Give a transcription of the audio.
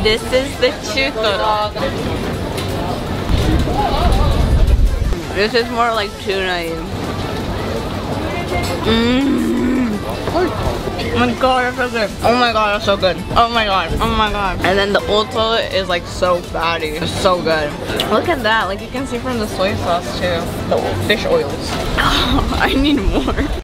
This is the chutoro. This is more like tuna. Oh my god, that's so good. Oh my god, that's so good. Oh my god, oh my god. And then the ultra is like so fatty. It's so good. Look at that, like you can see from the soy sauce too. The fish oils. Oh, I need more.